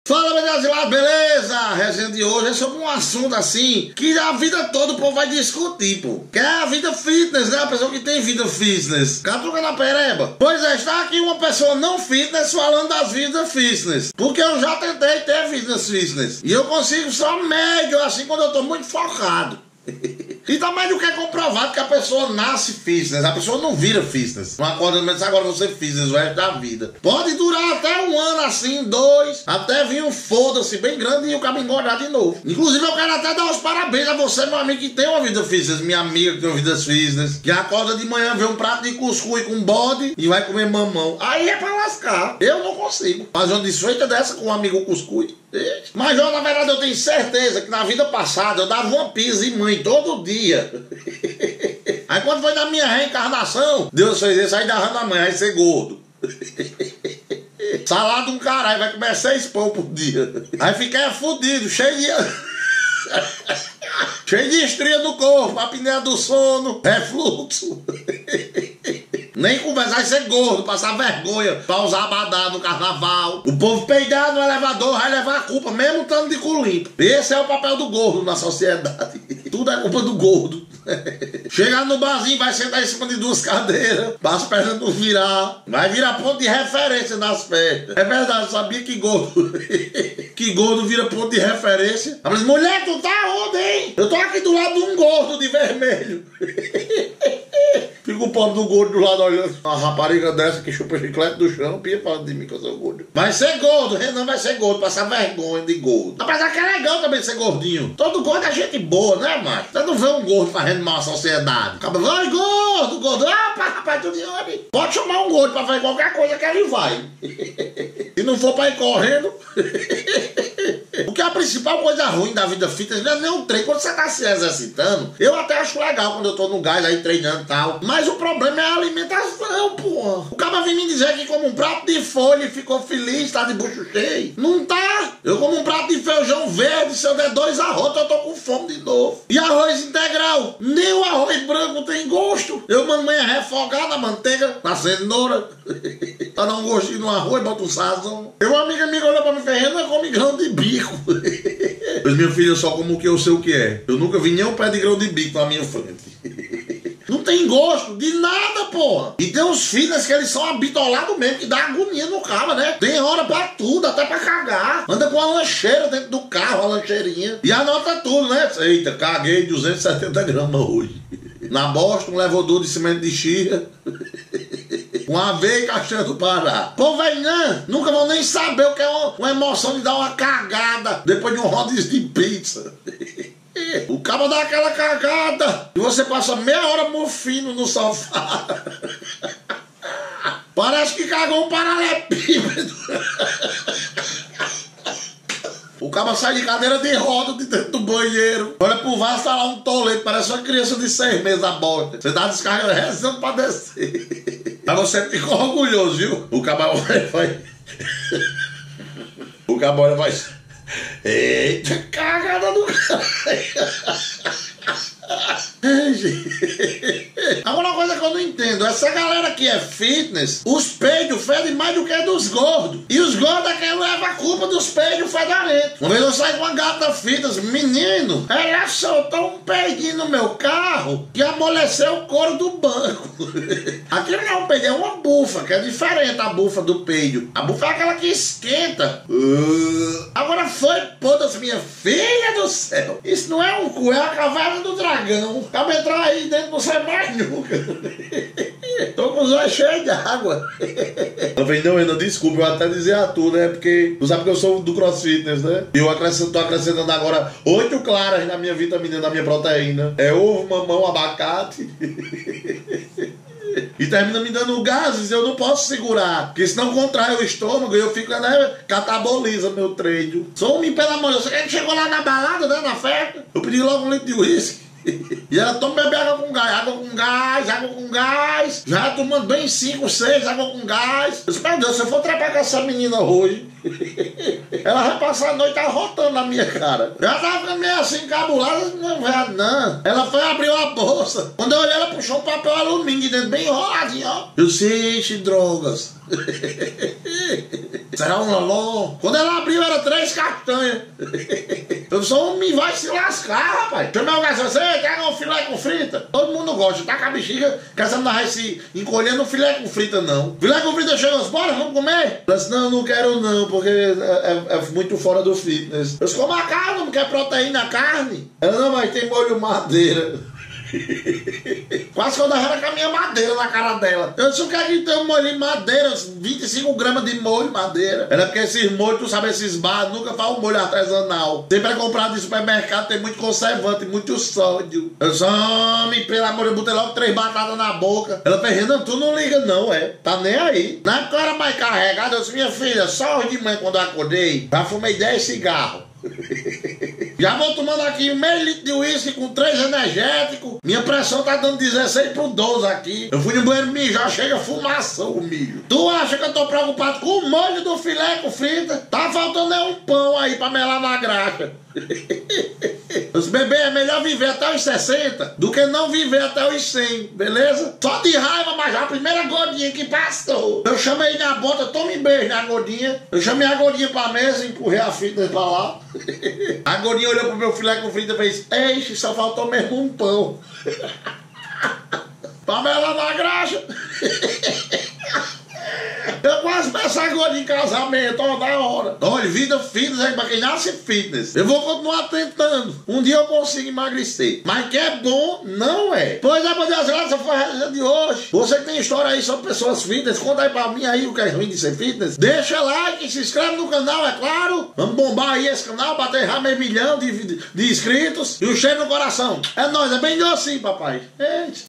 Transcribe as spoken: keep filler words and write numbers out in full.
Fala, beleza, beleza? A resenha de hoje é sobre um assunto assim que a vida toda o povo vai discutir, pô. Que é a vida fitness, né? A pessoa que tem vida fitness. Catuca na pereba. Pois é, está aqui uma pessoa não fitness falando das vidas fitness. Porque eu já tentei ter vidas fitness. E eu consigo só médio, assim, quando eu tô muito focado. E também do que é comprovado que a pessoa nasce fitness, a pessoa não vira fitness. Não acorda mas agora você fitness o resto da vida. Pode durar até um ano assim, dois, até vir um foda-se bem grande e o cabo engordar de novo. Inclusive eu quero até dar os parabéns a você, meu amigo, que tem uma vida fitness, minha amiga que tem uma vida fitness, que acorda de manhã, vê um prato de cuscuz com bode e vai comer mamão. Aí é pra lascar. Eu não consigo fazer uma desfeita dessa com um amigo cuscuz. Mas eu, na verdade, eu tenho certeza que na vida passada eu dava uma pizza em mãe todo dia. Aí quando foi na minha reencarnação, Deus fez isso, aí dava na mãe, aí ser gordo. Salada um caralho, vai comer seis pão por dia. Aí fiquei fudido, cheio de... cheio de estria no corpo, apneia do sono, refluxo. Nem conversar, vai ser gordo, passar vergonha pra usar abadá no carnaval. O povo peidar no elevador vai levar a culpa, mesmo estando de cu limpo. Esse é o papel do gordo na sociedade. Tudo é culpa do gordo. Chegar no barzinho, vai sentar em cima de duas cadeiras, para as pernas não virar. Vai virar ponto de referência nas festas. É verdade, sabia que gordo que gordo vira ponto de referência. Mas mulher, tu tá onde, hein? Eu tô aqui do lado de um gordo de vermelho. Fica o pobre do gordo do lado olhando. Uma rapariga dessa que chupa chiclete do chão, pia falando de mim que eu sou gordo. Vai ser gordo, Renan vai ser gordo, passar vergonha de gordo. Apesar que é legal também ser gordinho. Todo gordo é gente boa, né, macho? Você não vê um gordo fazendo mal à sociedade. Acaba, vai gordo, gordo. Ah, rapaz, tu de onde? Pode chamar um gordo pra fazer qualquer coisa que ele vai. Se não for pra ir correndo. Porque a principal coisa ruim da vida fitness não é nem o treino. Quando você tá se exercitando, eu até acho legal quando eu tô no gás aí treinando e tal. Mas o problema é a alimentação, porra. O cara vem me dizer que come um prato de folha e ficou feliz, tá de bucho cheio. Não tá. Eu como um prato de feijão verde, se eu der dois arroz, eu tô com fome de novo. E arroz integral? Nem o arroz branco tem gosto. Eu mamãe refogar na manteiga, na cenoura. Pra dar um gostinho no arroz, bota um sazão. Eu, uma amiga minha olhou pra mim, Fernanda, come grão de bico. Pois meu filho, eu só como o que eu sei o que é. Eu nunca vi nem um pé de grão de bico na minha frente. Não tem gosto de nada, porra. E tem uns fitness que eles são abitolados mesmo, que dá agonia no carro, né? Tem hora pra tudo, até pra cagar. Anda com a lancheira dentro do carro, a lancheirinha. E anota tudo, né? Eita, caguei duzentos e setenta gramas hoje. Na bosta, um levodor de cimento de xirra. Uma aveia e castanha do Pará. Pô, velho, não, nunca vão nem saber o que é uma, uma emoção de dar uma cagada depois de um rodízio de pizza. O cara dá aquela cagada e você passa meia hora mofino no sofá. Parece que cagou um paralelepípedo. O cara sai de cadeira de roda de dentro do banheiro. Olha pro vaso, tá lá um tolete, parece uma criança de seis meses a bosta. Você tá descarregando, rezando pra descer. Mas você fica orgulhoso, viu? O cabra vai... O cabra vai... Eita, cagada do cara. Agora uma coisa que eu não entendo, essa galera que é fitness, os peidos fedem mais do que dos gordos. E os gordos é quem leva a culpa dos peidos fedorentos. Uma vez eu saí com uma gata fitness, menino, ela soltou um peidinho no meu carro que amoleceu o couro do banco. Aquilo não é um peido, é uma bufa, que é diferente a bufa do peido. A bufa é aquela que esquenta. Uh... Agora foi, pô-das minha filha do céu. Isso não é um cu, é a caverna do dragão. Acaba entrar aí dentro, não sai mais nunca. Tô com os olhos cheios de água. Eu falei, não, ainda desculpa, eu até dizer a tu, né? Porque tu sabe que eu sou do CrossFitness, né? E eu acrescento, tô acrescentando agora oito claras na minha vitamina, na minha proteína. É ovo, mamão, abacate. E termina me dando gases, eu não posso segurar, porque senão contrai o estômago e eu fico, né, cataboliza meu treino. Sou um pelo amor de Deus. Você chegou lá na balada, né, na festa, eu pedi logo um litro de uísque. E ela toma beber água com gás, água com gás, água com gás. Já tomando bem cinco, seis, água com gás. Eu disse, meu Deus, se eu for trepar com essa menina hoje, ela vai passar a noite arrotando na minha cara. Já tava meio assim, encabulada, não, velho, não. Ela foi abrir a bolsa. Quando eu olhei, ela puxou um papel alumínio de dentro, bem enroladinho, ó. Eu sei, drogas. Será um loló? Quando ela abriu, era três castanhas. Eu sou um me vai se lascar, rapaz. Chamei o garçom, você quer um filé com frita? Todo mundo gosta, tá com a bexiga, que essa não vai se encolher no filé com frita, não. Filé com frita chegou, bora, vamos comer? Eu disse, não, não quero não, porque é, é, é muito fora do fitness. Eu disse, como a carne, não quer proteína, a carne? Ela, não, mas tem molho madeira. Quase que eu dava com a minha madeira na cara dela. Eu disse, o que é que tem um molho de madeira? vinte e cinco gramas de molho madeira. Era porque esses molhos, tu sabe, esses bar nunca faz um molho artesanal. Sempre é comprado de supermercado, tem muito conservante, muito sódio. Eu disse, homem, pelo amor de Deus, botei logo três batatas na boca. Ela fez, não, tu não liga não, é. Tá nem aí. Na época eu era mais carregado, eu disse, minha filha, só hoje de manhã quando eu acordei, já fumei dez cigarros. Já vou tomando aqui meio litro de uísque com três energéticos. Minha pressão tá dando dezesseis por doze aqui. Eu fui no banheiro mijar, chega fumação o milho. Tu acha que eu tô preocupado com o molho do filé com frita? Tá faltando é um pão aí pra melar na graxa. Os bebês, é melhor viver até os sessenta do que não viver até os cem, beleza? Só de raiva, mas já a primeira gordinha que passou. Eu chamei na bota, tome beijo na gordinha. Eu chamei a gordinha pra mesa, empurrei a fitness pra lá. A gordinha olhou pro meu filé com frita e fez, eixe, só faltou mesmo um pão. Pra melar na graxa. Eu quase peço a gordinha em casamento toda hora. Olha, vida fitness é pra quem nasce fitness. Eu vou continuar tentando. Um dia eu consigo emagrecer. Mas que é bom, não é. Pois é, meu Deus, essa foi a resenha de hoje. Você que tem história aí sobre pessoas fitness, conta aí pra mim aí o que é ruim de ser fitness. Deixa like, se inscreve no canal, é claro. Vamos bombar aí esse canal, bater já meio milhão de, de, de inscritos. E um cheiro no coração. É nóis, é bem docinho, papai. Eita.